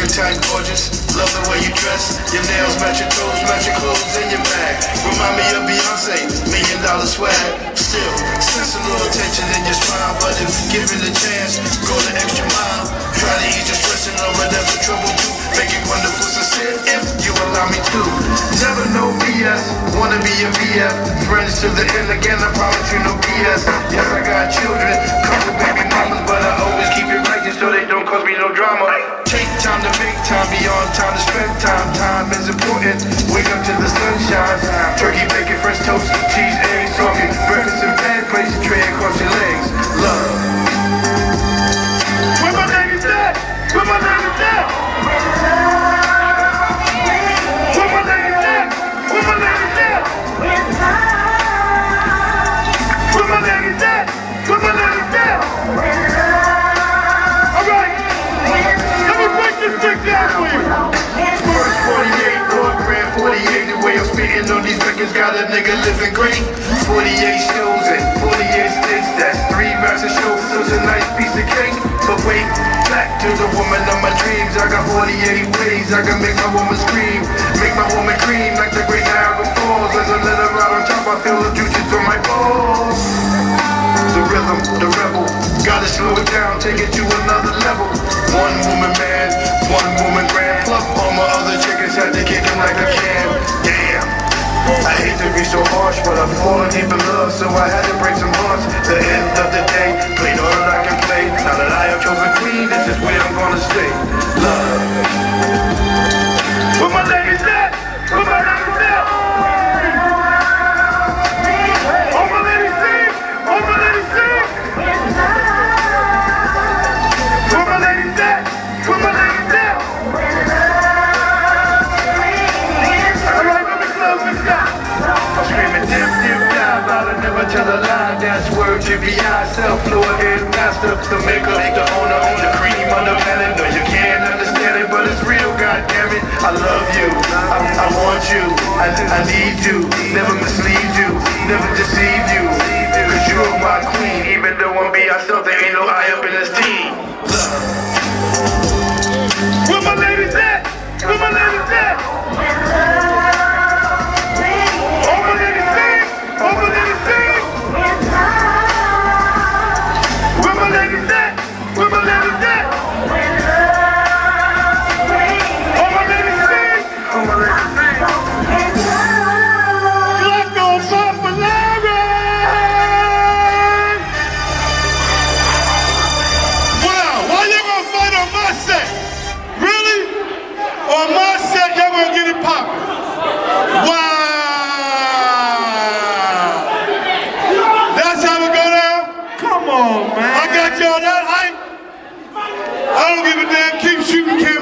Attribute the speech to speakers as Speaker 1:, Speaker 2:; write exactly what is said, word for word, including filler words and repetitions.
Speaker 1: type gorgeous, love the way you dress. Your nails match your toes, match your clothes in your bag. Remind me of Beyonce, million dollar swag. Still, sense a little tension in your smile, but if given the chance, go the extra mile. Try to ease your stress and know whatever trouble you. Make it wonderful, sincere, if you allow me to. Never no B S, wanna be a B F. Friends to the end again, I promise you no B S. Yes, I got children, couple baby mamas, but I always keep it righteous so they don't cause me no drama. Take time to make time, beyond time to spend time. Time is important, wake up till the sun shines. Turkey, bacon, fresh toast, cheese, eggs, talking. Breakfast in bed, place a tray across your legs. Love. Where my ladies at? Where my ladies at? Where my ladies at? Where my ladies at? Where my ladies at? Where my ladies at? Alright, let me break this thing down for you. First forty-eight, Lord Grand forty-eight, the way I'm spitting on these records got a nigga living great. forty-eight shows and forty-eight sticks, that's three racks of shows, so it's a nice piece of cake. But wait, back to the woman of my dreams. I got forty-eight ways I can make my woman scream. Make my woman cream like the great Niagara Falls. As I let her out on top, I feel the juices on my balls. The rhythm, the rebel, gotta slow it down, take it to another level. One woman man, one woman grand. Plus all my other chickens had to kick him like a can. Damn, I hate to be so harsh, but I've fallen deep in love, so I had to break some hearts. The end of the day, played all that I can play. Now that I have chosen queen, this is where I'm gonna stay. Love. Where my ladies at? Where my ladies at? All my ladies sing! All my ladies sing! Where my ladies at? Where my ladies at? Alright, let me close this out. I'm screaming dip, dip, dive out and never tell a lie. That's word to be I, self-lord head master. The maker, the owner, own the cream on the planet. No, you can't understand it, but it's real, goddammit. I love you, I, I want you, I, I need you. Never mislead you, never deceive you. Cause you're my queen, even though I'm B I self, there ain't no I up in this team. Love. Where my ladies at? Where my ladies at? All my ladies sing! All my ladies sing! Where my ladies at? Where my ladies at? All my ladies sing! All my ladies sing! Black on popularity! Wow, why you gonna fight on my set? Really? On my set, y'all gonna get it poppin'. Wow! That's how it go down? Come on, man. I got y'all that hype. I don't give a damn. Keep shooting, keep